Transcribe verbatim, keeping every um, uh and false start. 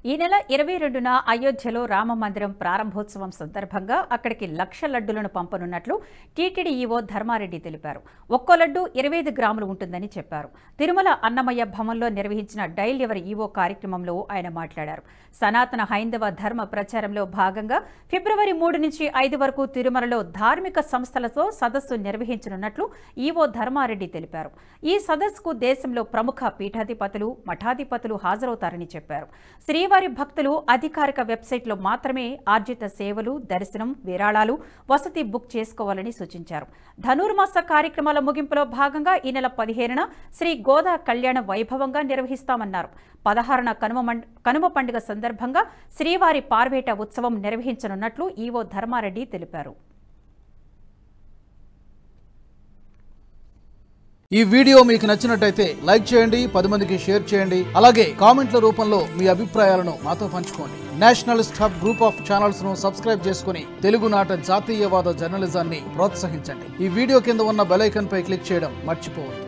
ఈ నెల ఇరవై రెండున అయోధ్యలో రామ మందిరం ప్రారంభోత్సవం సందర్భంగా అక్కడికి లక్ష లడ్డులను పంపనున్నట్లు టీటీడీ ఈవో ధర్మారెడ్డి తెలిపారు. ఒక్కో లడ్డు ఇరవై ఐదు గ్రాములు ఉంటుందని చెప్పారు. తిరుమల అన్నమయ్య భవన్లో నిర్వహించిన డైల్ ఎవర్ ఈవో కార్యక్రమంలో ఆయన మాట్లాడారు. సనాతన హైందవ ధర్మ ప్రచారంలో భాగంగా ఫిబ్రవరి మూడు నుంచి ఐదు వరకు తిరుమలలో ధార్మిక సంస్థలతో సదస్సు నిర్వహించనున్నట్లు ఈవో ధర్మారెడ్డి తెలిపారు. ఈ సదస్సుకు దేశంలో ప్రముఖ పీఠాధిపతులు, మఠాధిపతులు హాజరవుతారని చెప్పారు. శ్రీవారి భక్తులు అధికారిక వెబ్సైట్లో మాత్రమే ఆర్జిత సేవలు, దర్శనం, విరాళాలు, వసతి బుక్ చేసుకోవాలని సూచించారు. ధనుర్మాస కార్యక్రమాల ముగింపులో భాగంగా ఈ నెల పదిహేనున శ్రీ గోదా కళ్యాణ వైభవంగా నిర్వహిస్తామన్నారు. పదహారున కనుమ కనుమ పండుగ సందర్భంగా శ్రీవారి పార్వేట ఉత్సవం నిర్వహించనున్నట్లు ఈవో ధర్మారెడ్డి తెలిపారు. ఈ వీడియో మీకు నచ్చినట్టయితే లైక్ చేయండి, పది మందికి షేర్ చేయండి. అలాగే కామెంట్ల రూపంలో మీ అభిప్రాయాలను మాతో పంచుకోండి. Nationalist hub group of channels ను సబ్స్క్రైబ్ చేసుకుని తెలుగునాట జాతీయవాద జర్నలిజాన్ని ప్రోత్సహించండి. ఈ వీడియో కింద ఉన్న బెల్ ఐకాన్ పై క్లిక్ చేయడం మర్చిపోవద్దు.